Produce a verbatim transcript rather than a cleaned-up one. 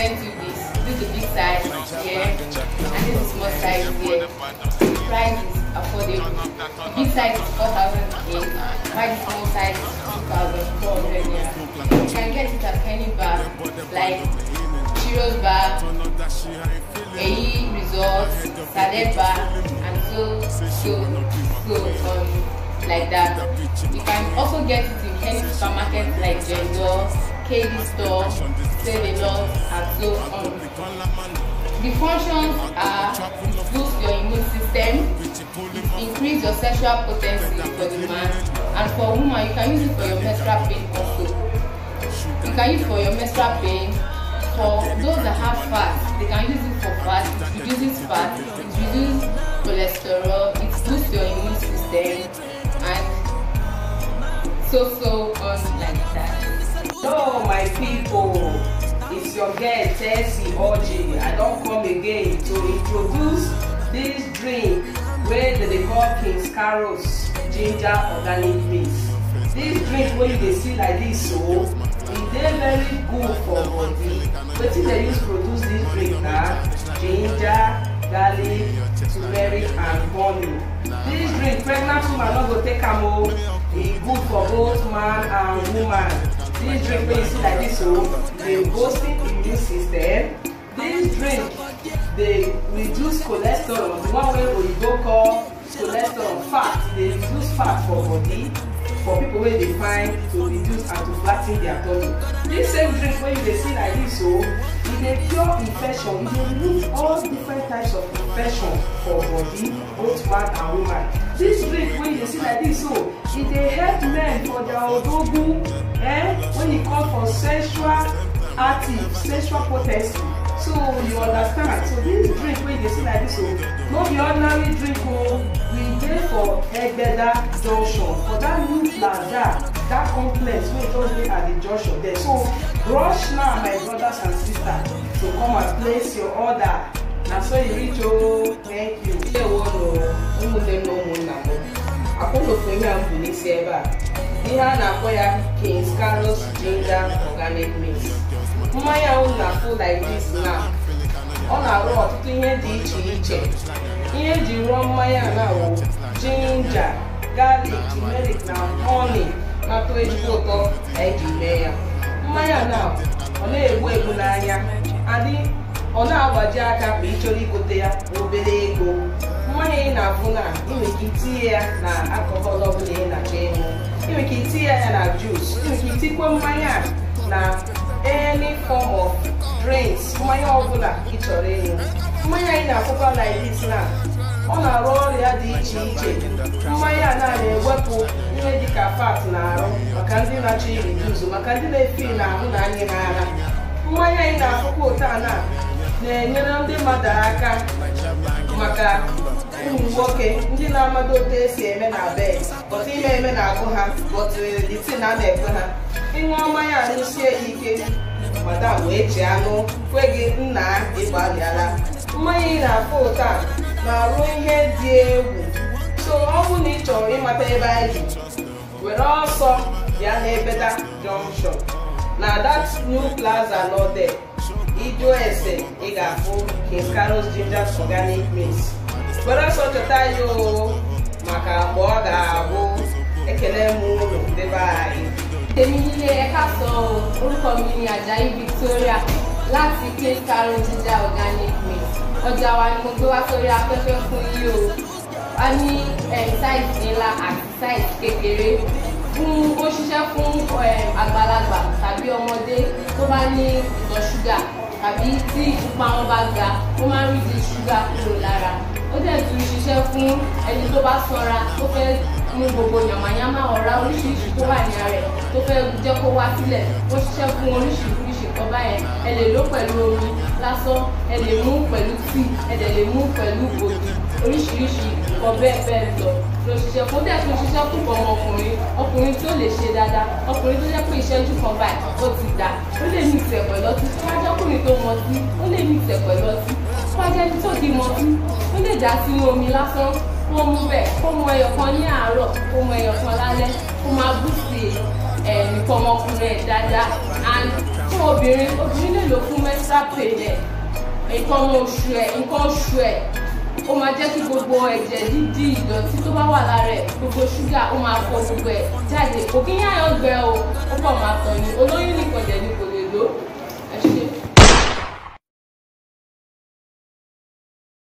present you this. This is the big size here, and this is small size here. The price is affordable. The big size is four thousand eight, while the small size is two thousand four hundred naira. You can get it at any bar like Cheeros bar, A E Resort, Salad bar, and so so so on like that. You can also get it in any supermarket like Jendor, K D store, Save a Lot, and so on. The functions are boost your immune system, increase your sexual potency for the man, and for woman you can use it for your menstrual pain also. You can use it for your menstrual pain. For those that have fat, they can use it for fat. It reduces fat, it reduces cholesterol, it boosts your immune system, and so so on like that. Hello my people, it's your girl Tessie Oji. I don't come again to introduce this drink where they call Kingscaros ginger organic mix. This drink wey you dey see like this, so e dey very good for body. Wetin dey use produce this drink na ginger, garlic, turmeric and honey. This drink pregnant woman no go take am o. E good for both man and woman. This drink wey you see like this, so dey boosting immune system. This drink dey reduce cholesterol, the one wey oyibo call cholesterol fat. Dey reduce fat for body. For people wey dey find to reduce and to flatten their tummy. This same drink wey you dey see like this, so e dey cure infection. E dey remove all different types of infection for body, both man and woman. This drink wey you dey see like this, so e dey help men for their odogu, eh, when e come for sexual active, sexual potency. So you understand. So this drink wey you dey see like this, so no be ordinary drink o. We dey for Egbeda junction for that new plaza, that complex wey just dey at the junction there. So rush now my brothers and sisters to come and place your order. Na so you reach o. Thank you. Ṣé wo no ụmụnne m na ụmụnna m? Akwụkwọ ihe a mbụ n'isi ebe a. Ihe a na-akpọ ya Kingscaros ginger organic mix. Mmanya ahụ na-afụ like this now. Ọ na-arụ ọtụtụ ihe dị iche iche. Ihe eji rụọ mmanya na wụ ginger, garlic, turmeric na honey na-atọ ezigbo ụtọ eji mee ya. Mmanya na ọ na-egbu egbu n'anya, adị ọ na-agbaji aka ma ị chọrọ igote ya obere ego. Mmanya ị na-afụ na ị nwere ike itinye ya na alcohol ọbụla ị na-achọ ịṅụ. Ị nwere ike itinye ya na juice. Ị nwere ike itikwa mmanya na any form of drinks. Mmanya ọbụla ị chọrọ ịṅụ. Mmanya ị na-afụkwa like this na ọ na-arụ ọrịa dị iche iche. Mmanya a na-ewepụ ihe dịka fat n'arụ maka ndị na-achọ iri juice, maka ndị na-efi n'ahụ na anyị n'ara. Mmanya ị na-afụkwa ụtọ a na-enyere ndị mmadụ aka maka ụmụ nwoke ndị na-amado otu esi eme na bed, but ime eme na-agụ ha, but the thing a na-ekwe ha. Ịṅụọ mmanya a n'usie ike, madam wee ji anụ kwe gị nna ịgbalịala. Mmanya ị na-afụ ụtọ a na-arụ ihe dị egwu. So ọ bụ na ị chọrọ ịmata ebe anyị dị, were ọsọ bịa n'Egbeda junction na that new plaza nọ there. Ijuo ese ị ga-afụ Kingscaros ginger organic mix. Were ọsọ chọta ya o, maka mgbe ọ ga-abụ. Ekele m unu ndị be anyị. Èmi nílé ẹ̀ka sọ orúkọ mi ní Àjàyí Victoria láti Kingscaros ginger organic mix. Ọjà wa ni mo gbé wá sórí afẹ́fẹ́ fún yín o. A ní size ńlá àti size kékeré. Fún ó ṣiṣẹ́ fún àgbàlagbà tàbí ọmọdé tó bá ní ìtọ̀ ṣúgà tàbí tí ìfúnpá wọn bá ga, ó máa ń reduce ṣúgà kúrò lára. Ó dẹ̀ tún ṣiṣẹ́ fún ẹni tó bá sanra tó fẹ́ mú gbogbo yàmàyàmà ọ̀rá oríṣiríṣi tó wà ní ara ẹ̀ tó fẹ́ jẹ́ kó wá sílẹ̀. Ó ṣiṣẹ́ fún oríṣiríṣi nǹkan báyẹn. Ẹ lè lò pẹ̀lú omi lásán, ẹ lè mú pẹ̀lú tíì, ẹ dẹ̀ lè mú pẹ̀lú gbòógì, oríṣiríṣi nǹkan bẹ́ẹ̀ bẹ́ẹ̀ lọ ló ṣiṣẹ́ fún. Ó dẹ̀ tún ṣiṣẹ́ fún ọmọkùnrin, ọkùnrin tó lè ṣe dáadáa, ọkùnrin tó jẹ́ pé ìṣẹ́jú kan báyìí ó ti dà. Ó lè mix ẹ̀ pẹ̀lú ọtí. Tó bá jẹ́ ọkùnrin tó mọtí, ó lè mix ẹ̀ pẹ̀lú ọtí. Tó bá jẹ́ ẹni tó di mọtí, ó lè dà sínú omi lásán kó mú bẹ́ẹ̀ kó mú ẹyọ kan ní àárọ̀ kó mú ẹyọ kan lálẹ́ kó máa búùsì ẹ̀ nìkan ọmọkùnrin ẹ̀ dáadáa and fún obìnrin obìnrin lè lò fún menstrual pain ẹ̀ nǹkan ọmọ oṣù ẹ̀ nǹkan oṣù ẹ̀ ó máa jẹ́ kí gbogbo ẹ̀jẹ̀ dídì ìdọ̀tí tó bá wà lára ẹ̀ gbogbo ṣúgà ó máa fọ gbogbo ẹ̀ jáde kò kí yáyàn gbẹ o ó pọ̀ máa tọ̀ ní olóyún nìkan jẹ̀ ní kò lè lò.